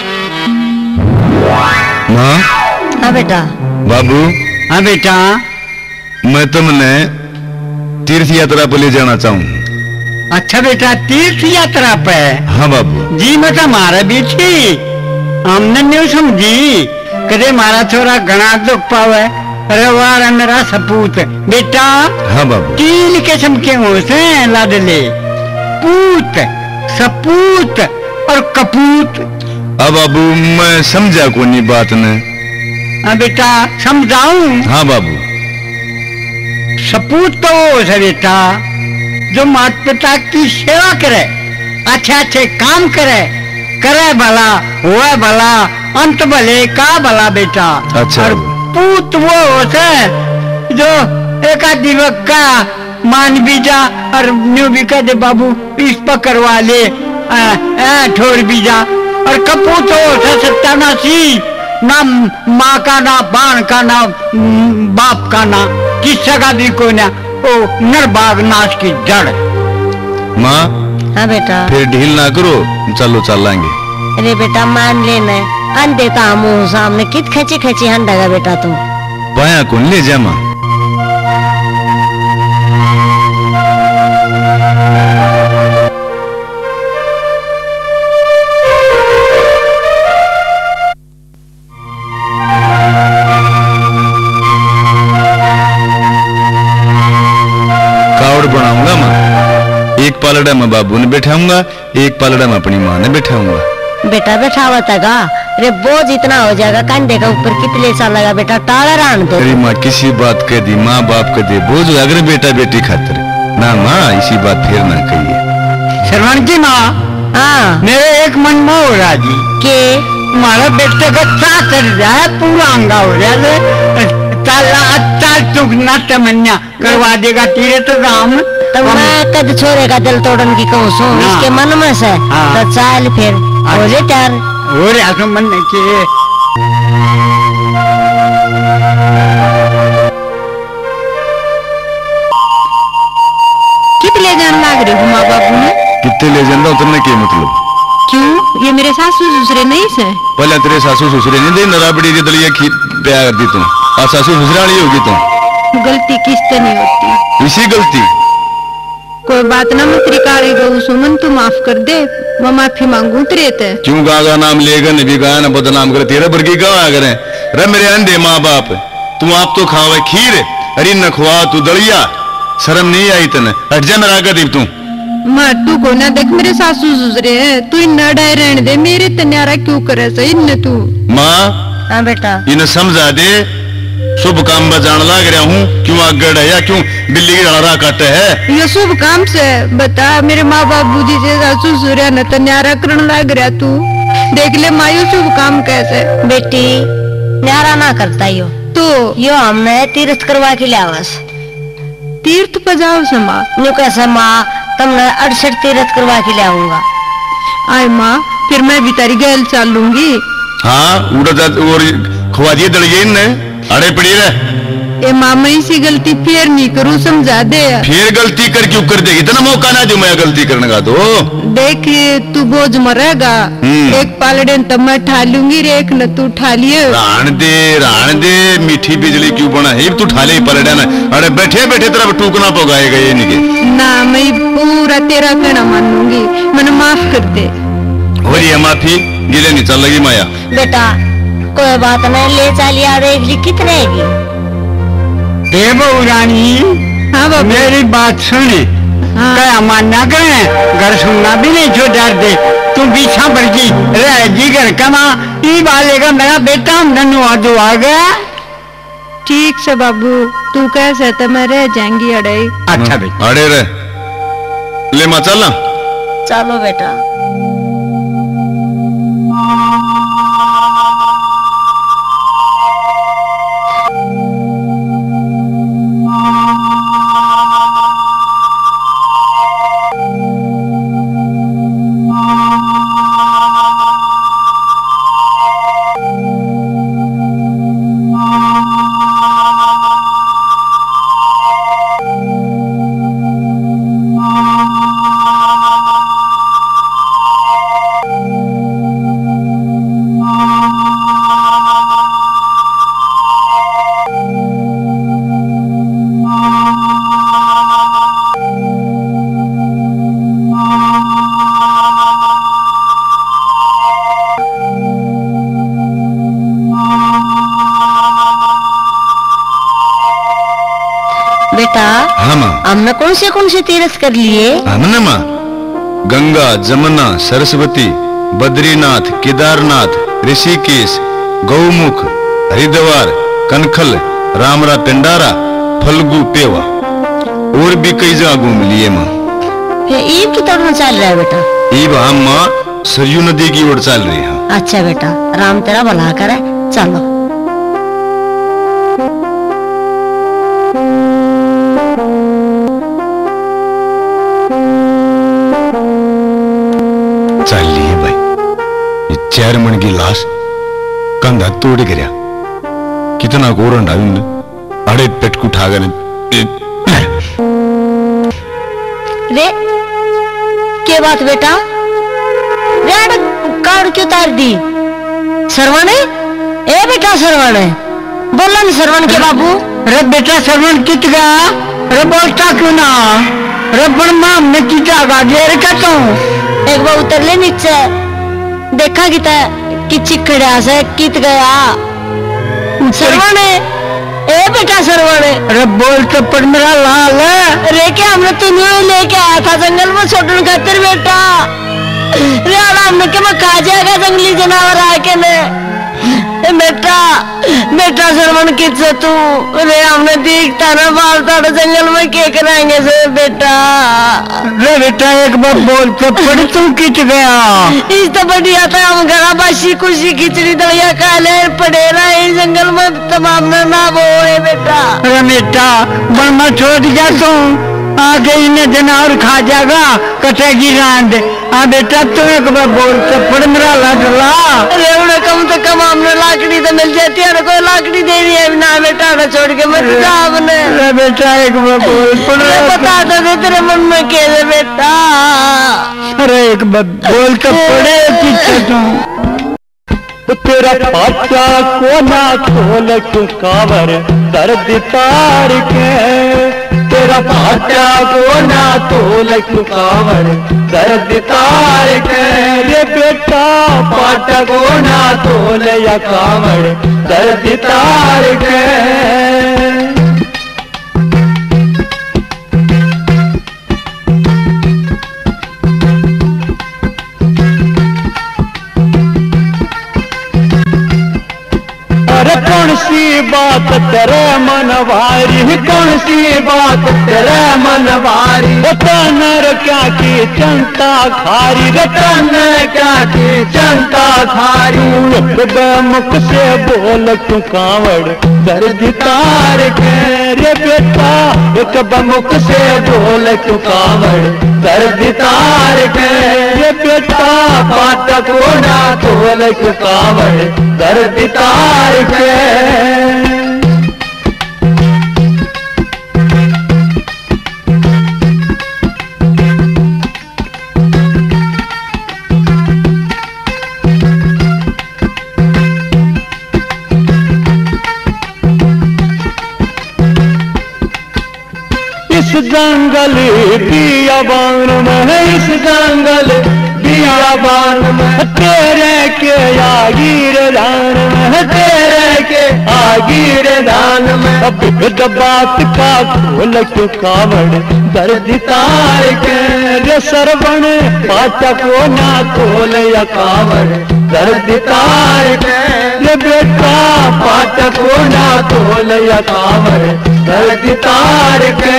माँ। हाँ बेटा। बाबू। हाँ बेटा। मैं तुमने तीर्थ यात्रा पर ले जाना चाहूँ। अच्छा बेटा, तीर्थ यात्रा पे? हाँ बाबू जी मैं तो मारा भी थी, हमने नहीं समझी कदे मारा छोरा घना दुख पावे। अरे वाह मेरा सपूत बेटा। हाँ बाबू। तीन किस्म के होते हैं लाडले, पूत, सपूत और कपूत। अब बाबू मैं समझा कोनी बात ने। हाँ बेटा समझाऊं? हाँ बाबू। सपूत तो वो है बेटा जो माता पिता की सेवा करे, अच्छे अच्छे काम करे, करे भला हुआ भला, अंत भले का भला बेटा। अच्छा। और पूत वो होता है जो एक आदि वक्त का मान भी जा और न्यू भी कह दे बाबू इस पर करवा ले, आ, आ, ठोर भी जा। और कपूत हो सत्यानाशी, ना माँ का ना बाण का ना बाप का ना किसी का भी कोई ना, ओ नरबाग नाश की जड़। माँ। हाँ बेटा। फिर ढील ना करो, चलो चलेंगे। अरे बेटा मान लेना, अंधे का मुंह सामने कित खची खची हंडेगा बेटा तू। पाया कौन ले जा माँ। बनाऊंगा माँ, एक पालड़ा में बाबू ने बैठाऊंगा, एक पालड़ा में अपनी माँ ने बैठाऊंगा। बेटा बैठावा तगा, अरे बोझ इतना हो जाएगा कंधे का ऊपर, कितने साल लगा बेटा, टाला रान दो। अरे माँ किसी बात कह दी, माँ बाप कह दे बोझ अगर बेटा बेटी खातर ना माँ, इसी बात फिर ना कहिए। श्रवण की माँ। हाँ मेरे एक मन में हो रहा जी के हमारा बेटे का चा चढ़ जाए, पूरा अंगा हो जाए, चुगना तमन्या करवा देगा तीरे तो राम। तो मैं कद छोरे का दिल तोड़न की कहूँ सो इसके मन में से। तो चाल फिर हो रे टार हो रे आसो मन के। कित ले जान लाग रहे हो माँ बाबू ने? कितने ले जाना उतरने के मतलब? क्यों ये मेरे सासू ससुरे नहीं से? पहले तेरे सासू ससुरे नहीं दे, नराबड़ी की दलिया खीर प्यार दी तुम, और सासू ससुराली होगी तुम। गलती किससे नहीं होती? इसी गलती। कोई बात ना मत रिकाड़ी गऊ सुमन, तू माफ कर दे, मैं माफी मांगू तेरे ते। क्यों गागा नाम लेगा नहीं भी गाया ना बदनाम करे, तेरे बर्गी गावा करे। रे मेरे अंधे माँ बाप, तू आप तो खावे खीर, अरे न खुआ तू दलिया, शर्म नहीं आई तने? हट जा मेरा आगे दीप तू। माँ तू को ना देख मेरे सासू ससुरे है, तू इन डर रहने दे, मेरे तन्यारा क्यों करे सही न तू। माँ। हाँ बेटा। इन्हें समझा दे, शुभ काम में जान लग रहा हूँ, क्यों आगड़ है या क्यों बिल्ली की लड़ा काटे है? ये शुभ काम से बता, मेरे माँ बाबू जी से सासू ससुरे न तन्यारा करण लग रहा तू, देख ले माँ यो शुभ काम कैसे। बेटी न्यारा ना करता यो तो यो हमने तीर्थ करवा के लियावस। तीर्थ पर जाओ से माँ? न्यू कैसे माँ, तुमने अड़सठ तीर्थ करवा के लियाऊंगा। आय माँ फिर मैं भी तारी गैल चल लूंगी। हाँ उड़ा और खुआ दिए दलिए ने अड़े पड़ी रहे। ए मामा इसी गलती फिर नहीं करूँ, समझा दे। फिर गलती कर क्यों कर देगी? इतना मौका ना जो मैं गलती करने का। तो देख तू बोझ मरेगा, एक पालड़े तो मैं ठा लूंगी रे, एक न तू ठा लिए। रान दे रान दे, मीठी बिजली क्यों बना है तू ठा ले पालड़े ना। अरे बैठे बैठे तरफ टूकना पगाएगा ये नहीं ना, मैं पूरा तेरा कहना मानूंगी, मैंने माफ कर दे। हो रही है माफी, गिले नहीं चल लगी माया। बेटा कोई बात नहीं, ले चलिए अगली कितने की। देवो रानी। हाँ बाबू। मेरी बात सुनी। हाँ। क्या मानना करें, घर सुनना भी नहीं छो डर दे, तू पीछा बढ़ी रहेगी घर कमा ई बालेगा मेरा बेटा, हमने नुआ दुआ गया। ठीक से बाबू, तू कैसे तो मैं रह जाएंगी अड़े। अच्छा बेटा अड़े रहे ले माँ चलना। चलो बेटा। बेटा हाँ माँ। हमने कौन से कौन से तीर्थ कर लिए? हमने माँ गंगा, जमुना, सरस्वती, बद्रीनाथ, केदारनाथ, ऋषिकेश, गौमुख, हरिद्वार, कनखल, रामरा पिंडारा, फल्गु, पेवा और भी कई जगह घूम लिए माँ। ईब की तरफ चल रहा है बेटा? ईब हम माँ सरयू नदी की ओर चल रही हैं। अच्छा बेटा, राम तेरा भला करे, चलो। चल लिए भाई, ये चेयरमैन की लाश कंधा तोड़ गिरा, कितना गोरन डाल अड़े पेट को उठा कर रे क्या बात बेटा? रे कार्ड क्यों तार दी? सरवण ए बेटा, सरवण बोला नहीं सरवण के बाबू। रे बेटा सरवण कित गया? रे बोलता क्यों ना? रे बड़मा हमने की जागा घेर कहता हूँ। एक बार उतर ले नीचे, देखा किता कि चिखड़िया से कित गया। सरवण ए बेटा, सरवण अरे बोल तो पर मेरा लाल है। रे क्या हमने तुम्हें लेके आया था जंगल में छोड़ने खातिर बेटा। रे हमने क्या मैं खा जाएगा जंगली जानवर आके ने बेटा। बेटा सरवण किससे तू? रे हमने देखता ना मारता तो जंगल में क्या कराएंगे से बेटा। रे बेटा एक बार बोल तो पड़ तू किच गया? इस तो बढ़िया था, हम घरा बासी खुशी खिचड़ी दलिया खा ले पड़े रहे जंगल में, तमाम ना वो है बेटा। अरे बेटा बर्मा छोड़ दिया तू, आगे इन्हें जनावर खा जाएगा, कटेगी रांड। हाँ बेटा तू एक बार बोल तो पड़ मेरा लड़ला। अरे उन्हें कम से कम हमने लाकड़ी तो मिल जाती है, कोई लाकड़ी दे रही है ना बेटा, ना छोड़ के मत जा हमने। अरे बेटा एक बार बोल पड़, बता दो दे तेरे मन में क्या है बेटा। अरे एक बार बोल तो पड़े पीछे तू। तेरा पाचा को ना खोल क्यों कावर दर्द तार के? तेरा पाचा को ना तोल क्यों कावर दर्द तार के? रे बेटा पाचा को ना तोल या कावर दर्द तार के। कौन सी बात तेरे मन भारी, कौन सी बात तेरे मन भारी? रतन क्या की चिंता खारी, रतन क्या की चिंता खारी? मुख से बोल क्यों कावड़ दर्द तार के? रे बेटा एक मुख से बोल क्यों कावड़ दर्द तार के? रे बेटा बात को ना तोल क्यों कावड़ दर्द तार के? इस जंगल बियाबान में, इस जंगल बियाबान में तेरे के आगीर दान में, तेरे के आगीर दान में। अब बात का खोल क्यों कावड़ दर्द तार के? रे सरवण पाचा को ना खोल या कावड़ दर्द तार के? रे बेटा पाचा को ना खोल या कावड़ दर्द तार के?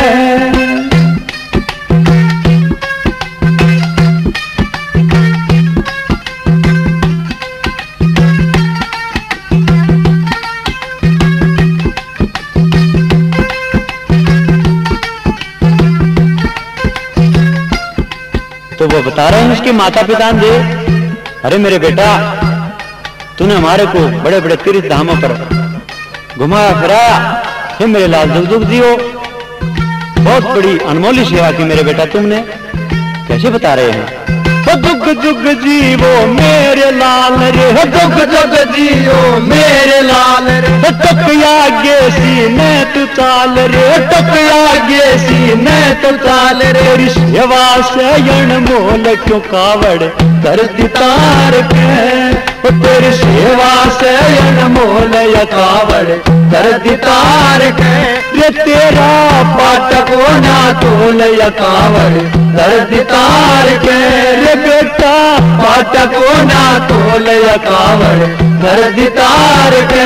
तो वो बता रहे हैं उसके माता पिता दे, अरे मेरे बेटा तूने हमारे को बड़े बड़े तीर्थ धामों पर घुमाया फिराया, हे मेरे लाल दुख दुख जियो, बहुत बड़ी अनमोली सेवा की मेरे बेटा तुमने। कैसे बता रहे हैं? दुख दुख जीवो मेरे लाल रे, दुख दुख जियो मेरे लाल रे। टक आगे सीने तू चाल रे, टक आगे सीने तू चाल रे। सेवा से अनमोल क्यों कावड़ दर्द तार के? तेरी सेवा से अनमोल यकावड़ दर्द तार के ये तेरा पाटक ना तोल यकावड़ दर्द तार के रे बेटा पाटक ना तोल यकावड़ दर्द तार के।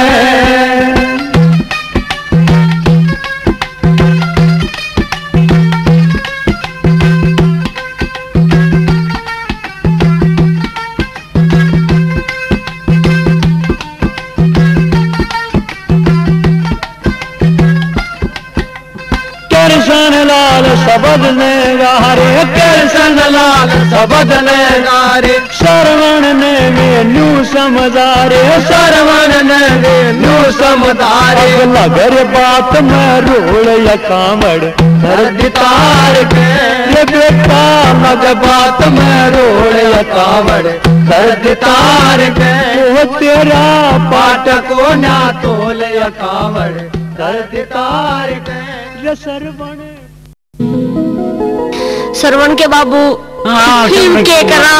कृष्ण लाल सबद ने गारे कृष्ण लाल सबद ने गारे श्रवण ने मेनू समझारे श्रवण ने मेनू समझारे लगर बात में रोल या कामड़ दर्द तार के ये बेटा लग बात में रोल या कामड़ दर्द तार के वो तेरा पाटको ना तोल या कामड़ दर्द तार के। सरवण सरवण के बाबू फिल्म के करा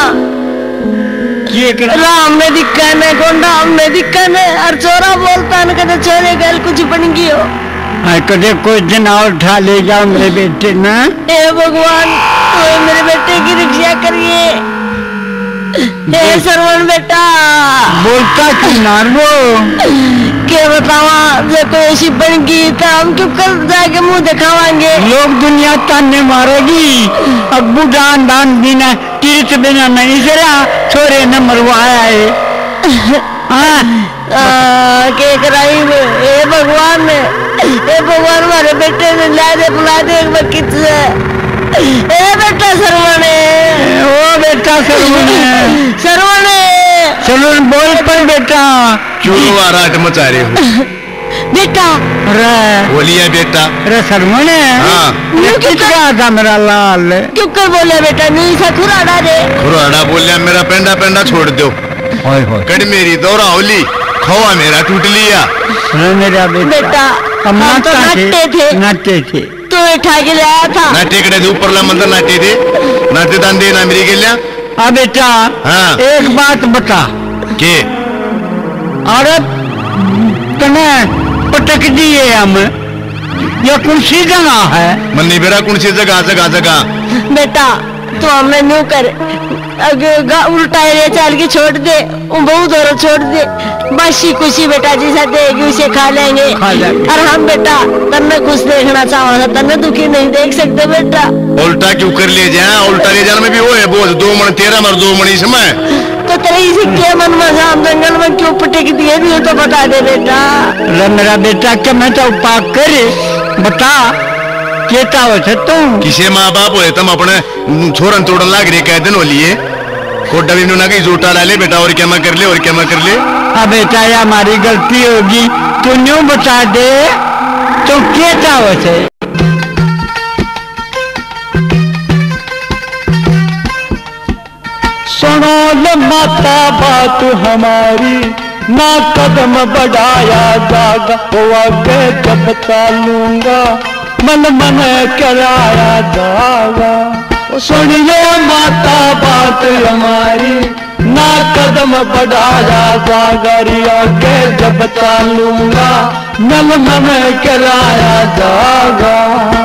राम ने दिक्का ने गोंडा हमने दिक्का ने और चोरा बोलता न कदे चोरे गल कुछ बन गयो कदे कोई दिन और उठा ले जाओ मेरे बेटे ना। हे भगवान तो मेरे बेटे की रक्षा करिए। हे सरवण बेटा बोलता क्यों ना वो क्या बतावा जब कोई ऐसी बन गई तो हम क्यों कर जाके मुंह दिखावांगे। लोग दुनिया ताने मारेगी अब बुढ़ान दान बिना तीर्थ बिना नहीं चला छोरे न मरवाया है। हाँ के कराई हे भगवान हे भगवान हमारे बेटे ने ला दे बुला दे एक बार कितने ए बेटा सरवण ओ बेटा सरवण सरवण सरवण बोल पर बेटा क्यों आराट मचा रहे हो बेटा रे बोलिए बेटा रे सरवण हाँ कितना था मेरा लाल क्यों कर बोले बेटा नहीं सा खुराड़ा दे खुराड़ा बोलिया मेरा पेंडा पेंडा छोड़ दो कड़ी मेरी दौरा होली खोआ मेरा टूट लिया मेरा बेटा हम तो नाटे थे नाटे थे तो उठा के लाया था नाटे कड़े ऊपर ला मंदिर नाटे थे नाटे दान दे ना मेरी के लिया। हाँ बेटा हाँ एक बात बता के अरे तने पटक दिए हम ये कौन सी जगह है मन्नी बेरा कौन सी जगह जगह जगह बेटा तो हमें न्यू कर उल्टा एरिया चाल के छोड़ दे बहुत और छोड़ दे बासी खुशी बेटा जैसा देगी उसे खा लेंगे और हम बेटा तन्ने कुछ देखना चाहो तन्ने दुखी नहीं देख सकते बेटा। उल्टा क्यों कर ले जाए उल्टा ले जाने में भी वो है बोझ दो मन तेरह मर दो मनी समय तो तेरे इसी के मन में जाम जंगल में क्यों पटेक दिए भी तो बता दे बेटा। मेरा बेटा क्या मैं तो उपाक करे बता केता हो तुम किसे माँ बाप हो तुम अपने छोरन तोड़न लाग रहे कह दिन लिए कोटा भी ना कहीं जोटा डाले बेटा और क्या मैं कर ले और क्या मैं कर ले। अब बेटा ये हमारी गलती होगी तू न्यू बता दे तो केता हो थे। सुनो ले माता बात हमारी ना कदम बढ़ाया जागा वो आगे जब चालूंगा मन मन कराया जागा। सुनिए माता बात हमारी ना कदम बढ़ाया जागा आगे जब चालूंगा मन मन कराया जागा।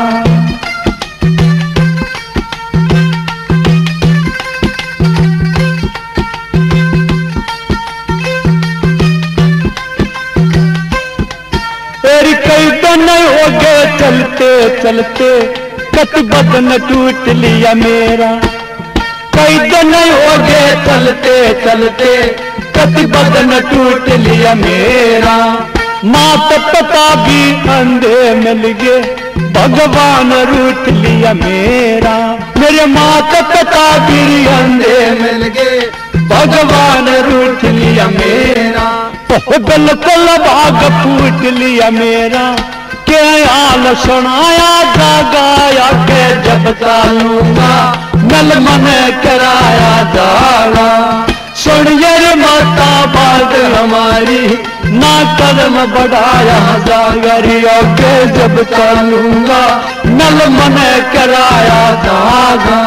कई दिन हो गए चलते चलते कत बदन टूट लिया मेरा कई दिन हो गए चलते चलते कत बदन टूट लिया मेरा। मात पिता भी अंधे मिल गए भगवान रूठ लिया मेरा मेरे मात पिता भी अंधे मिल गए भगवान रूठ लिया मेरा। बिल्कुल भाग फूट लिया मेरा के हाल सुनाया जागाया के जब चालूंगा नल मन कराया जागा। सुनिए रे माता बात हमारी ना कदम बढ़ाया जागरिया के जब चालूंगा नल मन कराया जागा।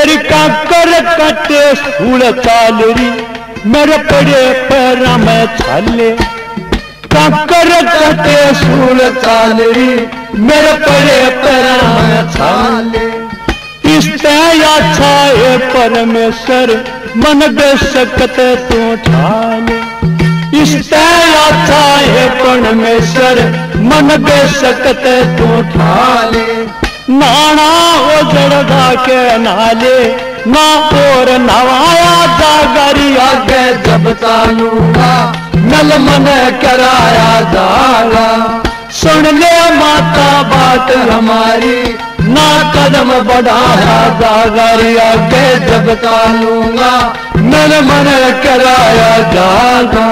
अरे काकर कटे सूल चालरी मेरे पड़े पैरा में छाले काकर कटे सूल चालरी मेरे पड़े पैरा में छाले इससे अच्छा है परमेश्वर मन बेशकत तू ठाले इससे अच्छा है परमेश्वर मन बेशकत तू ठाले नाना उजड़गा के नाले ना और नवाया जागरी आगे जब चालूंगा नल मन कराया जागा सुन ले माता बात हमारी ना कदम बढ़ाया जागरी आगे जब चालूंगा नल मन कराया जागा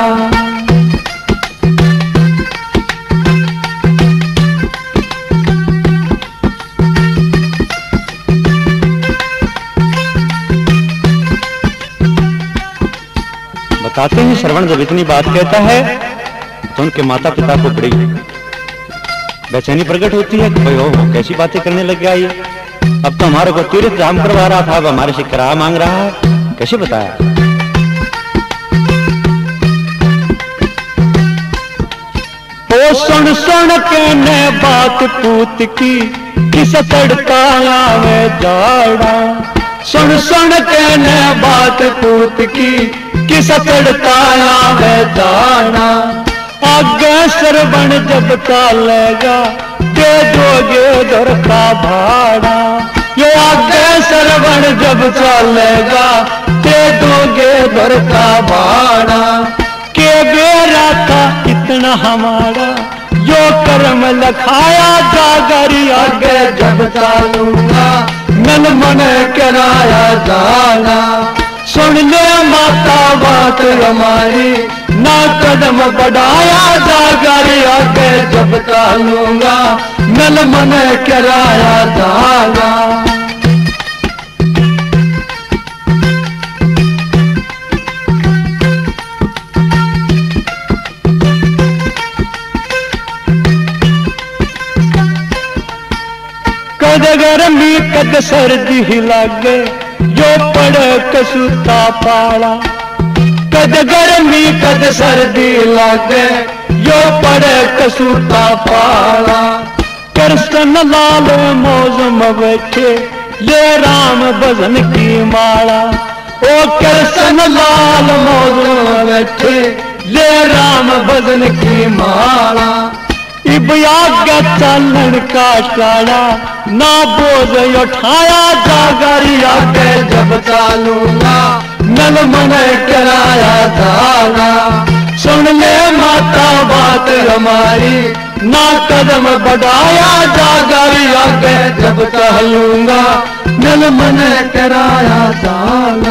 बताते हैं श्रवण जब इतनी बात कहता है तो उनके माता पिता को बड़ी बेचैनी प्रकट होती है कि भाई हो कैसी बातें करने लग गया ये। अब तो हमारे को तीर्थ धाम करवा रहा था, अब हमारे से किराया मांग रहा है, कैसे बताया। ओ सुन सुन के ने बात पूत की किस तड़का आवे जाड़ा सुन सुन के ने बात पूत की किस तड़का आवे जाड़ा आगे श्रवण जब चालेगा दे दोगे दर का भाड़ा ये आगे श्रवण जब चालेगा दे दोगे दर का भाड़ा के बेरा था इतना हमारा जो कर्म लखाया जागरी आगे जब चालूंगा मन मन कराया जाना सुन ले माता बात हमारी ना कदम बढ़ाया जागरी आगे जब चालूंगा मन मन कराया जाना कद गर्मी कद सर्दी ही लागे जो पड़े कसूता पाला कद गर्मी कद सर्दी लागे जो पड़े कसूता पाला कृष्ण लाल मौज में बैठे ले राम भजन की माला ओ कृष्ण लाल मौज में बैठे ले राम भजन की माला इब्याग चालन का टाड़ा ना बोझ उठाया जागरी आगे जब चालूंगा नल मन कराया जाना सुन ले माता बात हमारी ना कदम बढ़ाया जागरी आगे जब चालूंगा नल मन कराया जाना।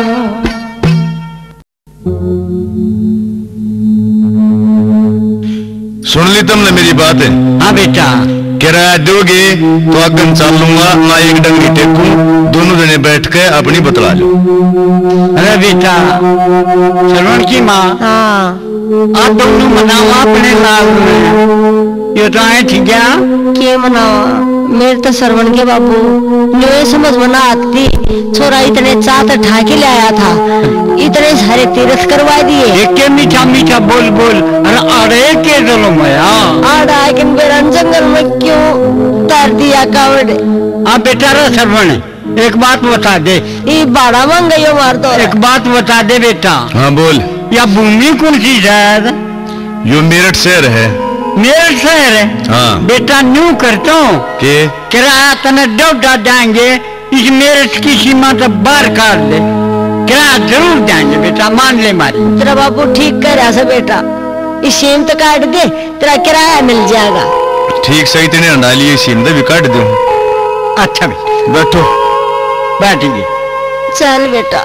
सुन ली तुमने मेरी बात है। हाँ बेटा किराया दोगे तो अगन चालूंगा ना एक डंगी टेकू दोनों जने बैठ के अपनी बतला लो। अरे बेटा श्रवण की माँ हाँ आप दोनों मनाओ अपने लाल ये तो आए ठीक है के मनावा मेरे तो श्रवण के बाबू जो ये समझ मना आती छोरा इतने चात ठाके ले आया था इतने सारे तीर्थ करवा दिए एक मीठा मीठा बोल बोल अरे अरे के चलो मया आड़ा किन बेरन जंगल में क्यों तार दिया कावड़ आप बेटा रे श्रवण एक बात बता दे ये बाड़ा मांग गई मार दो एक बात बता दे बेटा। हाँ बोल। या भूमि कौन सी है यो मेरठ शहर है। मेरठ शहर है हाँ बेटा न्यू करता हूँ के किराया तने दौड़ा जाएंगे इस मेरठ की सीमा से बाहर काट दे किराया जरूर जाएंगे बेटा मान ले मारी। तेरा बाबू ठीक कर रहा बेटा इस सीम तो काट दे तेरा किराया मिल जाएगा। ठीक सही तेने अंडा लिए सीम भी काट दूं। अच्छा बेटा बैठो बैठिए चल बेटा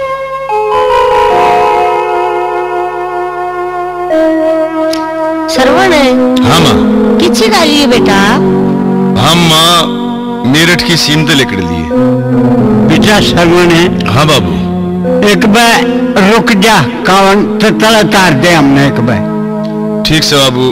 श्रवण है। हाँ माँ किच्छे डालिए बेटा हम माँ मेरठ की सीम तो लेकर लिए बेटा श्रवण है। हाँ बाबू एक बार रुक जा कावन तो तला तार दे हमने एक बार। ठीक से बाबू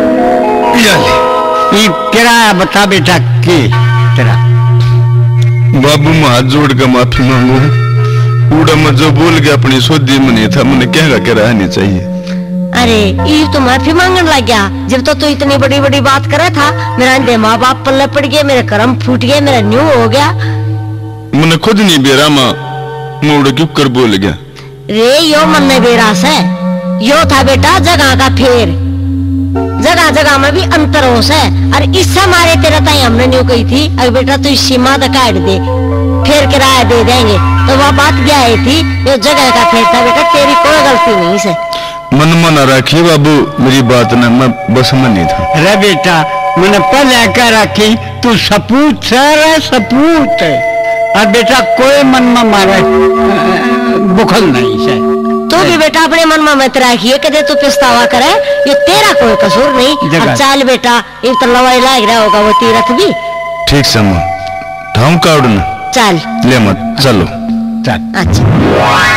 ये किराया बता बेटा की तेरा बाबू मैं हाथ जोड़ के माफी मांगू। उड़ा मैं जो बोल गया अपनी सोदी में नहीं था, मैंने क्या क्या रहनी चाहिए। अरे ये तो माफी मांगने लग गया जब तो तू इतनी बड़ी बड़ी बात करा था। मेरा अंधे माँ बाप पल्ले पड़ गए, मेरे कर्म फूट गए, मेरा न्यू हो गया। मैंने खुद नहीं बेरा माँ, मैं उड़ क्यों कर बोल गया। रे यो मन ने बेरास है, यो था बेटा जगह का फेर। जगह जगह में भी अंतर हो है। और इससे मारे तेरा ताई हमने न्यू कही थी, अगर बेटा तू सीमा तो काट दे, फिर किराया दे देंगे। तो वह बात क्या है थी, ये जगह का फेर था बेटा, तेरी कोई गलती नहीं से। मन मन रखिए बाबू मेरी बात न, मैं बस में नहीं था। अरे बेटा मैंने पहले कह रखी तू सपूत है, सपूत है। और बेटा कोई मन में मारे बुखल नहीं से। तू भी बेटा अपने मन में मत रखिए कदे तू पछतावा करे, ये तेरा कोई कसूर नहीं। अब चल बेटा, एक तो लवाई लाग रहा होगा वो तीरथ भी। ठीक समा ठाम का उड़ना चल ले मत चलो चल। अच्छा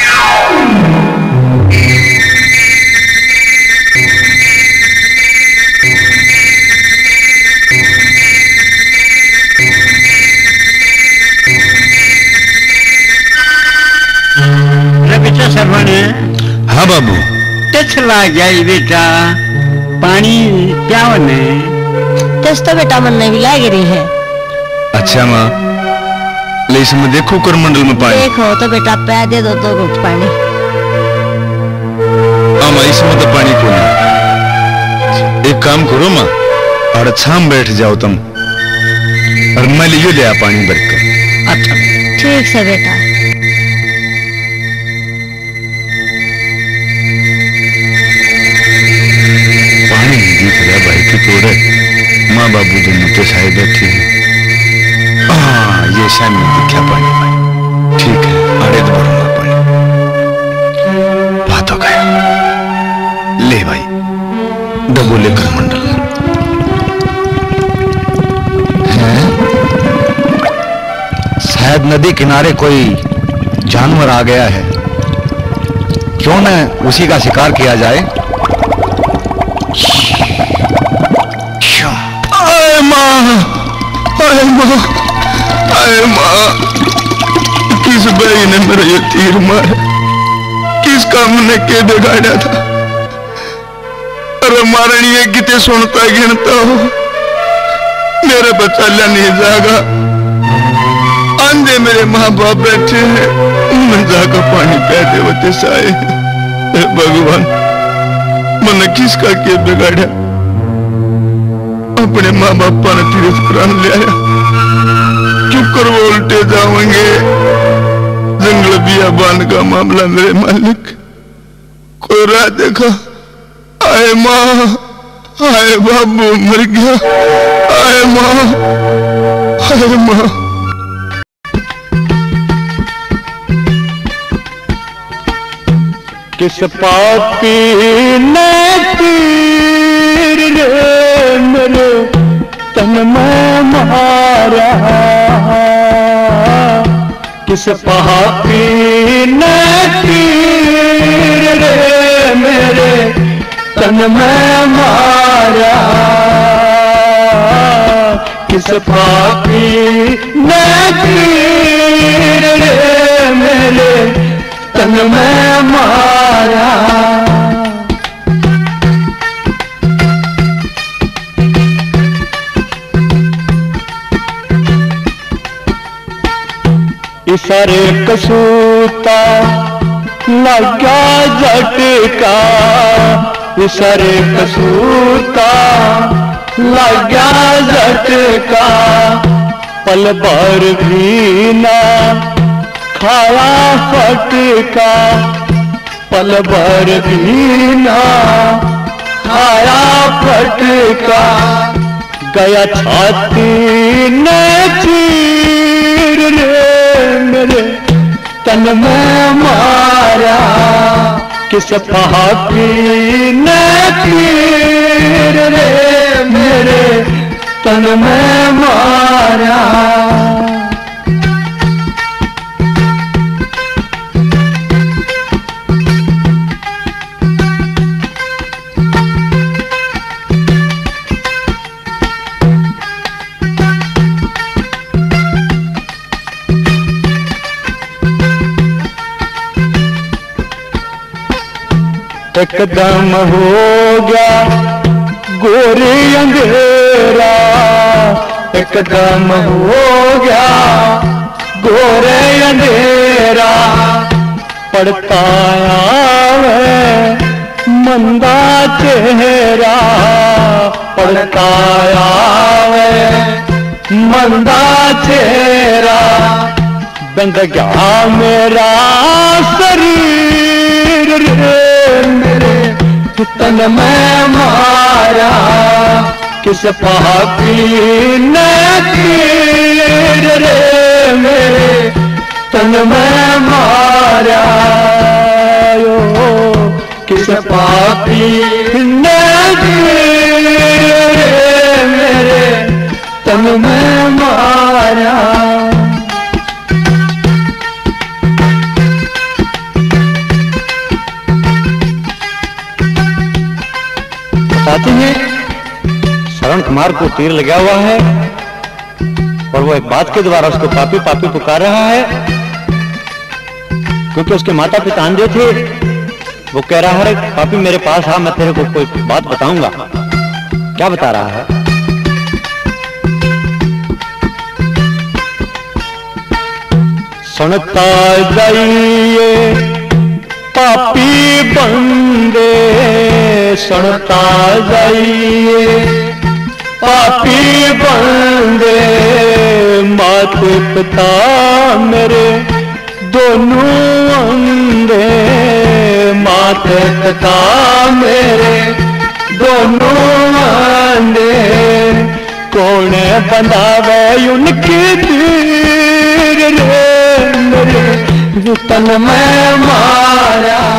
बेटा सरवण। हाँ बाबू चला गया बेटा, पानी प्याओ ने। तेज तो बेटा मन ने भी लाग रही है। अच्छा माँ ले इसमें देखो करमंडल में पानी। देखो तो बेटा पै दे दो तो घुट पानी। हाँ माँ इसमें तो पानी को नहीं। एक काम करो माँ और छाम बैठ जाओ तुम, और मैं लियो लिया पानी भर कर। अच्छा ठीक से बेटा। भाई की तोड़े माँ बाबू दोनों तो साए बैठे हैं। हाँ ये शाम में दिखा पानी भाई, ठीक है अरे तो भरूंगा पानी। बात हो गया, ले भाई डबो लेकर मंडल। शायद नदी किनारे कोई जानवर आ गया है, क्यों न उसी का शिकार किया जाए। आए माँ, आए माँ, आए माँ, किस भाई ने मेरा ये तीर मारा, किस काम ने के बिगाड़ा था। अरे मारणी है कितने सुनता गिनता हो, मेरे बच्चा नहीं जागा। अंधे मेरे माँ बाप बैठे हैं, मैं जाकर पानी पै दे बते साए। भगवान मैंने किसका के बिगाड़ा, अपने माँ बापा ने तीर्थ प्राण ले आया। चुकर वो उल्टे जाओगे, जंगल बियाबान का मामला मेरे मालिक। कोई राह देखा, आए माँ, आए बाबू मर गया, आए माँ, आए माँ। किस पापी ने तीर रे मेरे तन में मारा, किस पापी ने तीर रे मेरे तन में मारा, किस पापी ने तीर रे मेरे तन में मारा। इसारे कसूता लगा झटका, इसारे कसूता लगा झटका, पल भर भी ना खाया फटका, पल भर भी ना खाया फटका, गया छाती ने चीर रे मेरे तन में मारा, किस पापी ने तीर रे मेरे तन में मारा। एकदम हो गया गोरे अंधेरा, एकदम हो गया गोरे अंधेरा, पड़ता आवे मंदा चेहरा, पड़ता आवे मंदा चेहरा, बंद गया मेरा शरीर रे मेरे तन में मारा, किस पापी ने तीर रे मेरे तन में मारा, यो किस पापी ने तीर रे मेरे तन में मारा। बताते हैं श्रवण कुमार को तीर लगा हुआ है और वो एक बात के द्वारा उसको पापी पापी पुकार रहा है, क्योंकि उसके माता पिता अंधे थे। वो कह रहा है पापी मेरे पास आ, मैं तेरे को कोई बात बताऊंगा। क्या बता रहा है? सुनता जाइए पापी बंदे, सुनता जाइए पापी बंदे, माता पिता मेरे दोनों अंधे, माता पिता मेरे दोनों अंधे, कौन बंधावे उनकी तीर रे मेरे तन में मारा।